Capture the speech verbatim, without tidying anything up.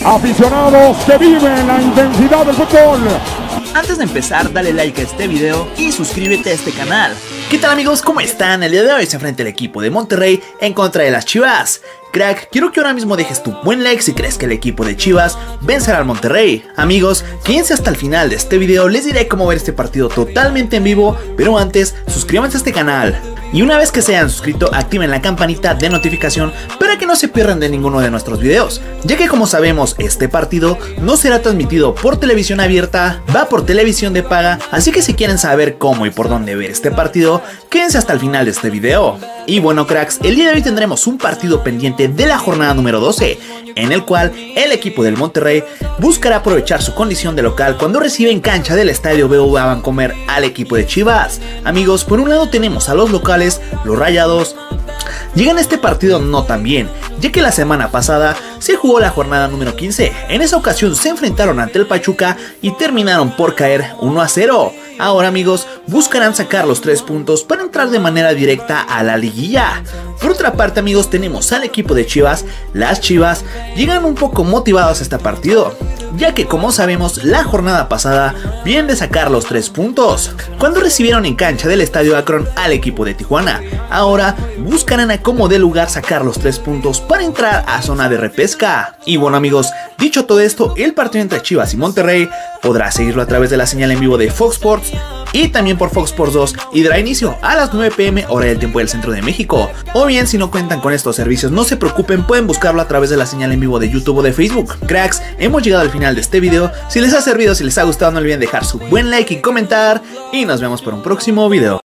Aficionados que viven la intensidad del fútbol. Antes de empezar, dale like a este video y suscríbete a este canal. ¿Qué tal amigos? ¿Cómo están? El día de hoy se enfrenta el equipo de Monterrey en contra de las Chivas. Crack, quiero que ahora mismo dejes tu buen like si crees que el equipo de Chivas vencerá al Monterrey. Amigos, quédense hasta el final de este video, les diré cómo ver este partido totalmente en vivo, pero antes, suscríbanse a este canal. Y una vez que se hayan suscrito, activen la campanita de notificación para que no se pierdan de ninguno de nuestros videos, ya que como sabemos, este partido no será transmitido por televisión abierta, va por televisión de paga, así que si quieren saber cómo y por dónde ver este partido, quédense hasta el final de este video. Y bueno cracks, el día de hoy tendremos un partido pendiente de la jornada número doce, en el cual el equipo del Monterrey buscará aprovechar su condición de local cuando recibe en cancha del estadio B B V A Bancomer al equipo de Chivas. Amigos, por un lado tenemos a los locales, los Rayados. Llegan a este partido no tan bien, ya que la semana pasada se jugó la jornada número quince. En esa ocasión se enfrentaron ante el Pachuca y terminaron por caer uno a cero. Ahora amigos, buscarán sacar los tres puntos para entrar de manera directa a la liguilla. Por otra parte amigos, tenemos al equipo de Chivas. Las Chivas llegan un poco motivados a este partido, ya que como sabemos la jornada pasada vienen de sacar los tres puntos cuando recibieron en cancha del estadio Akron al equipo de Tijuana. Ahora buscarán a como de lugar sacar los tres puntos para entrar a zona de repesca. Y bueno amigos, dicho todo esto, el partido entre Chivas y Monterrey podrá seguirlo a través de la señal en vivo de Fox Sports y también por Fox Sports dos, y dará inicio a las nueve p m hora del tiempo del centro de México. O bien, si no cuentan con estos servicios, no se preocupen, pueden buscarlo a través de la señal en vivo de YouTube o de Facebook. Cracks, hemos llegado al final de este video. Si les ha servido, si les ha gustado, no olviden dejar su buen like y comentar, y nos vemos por un próximo video.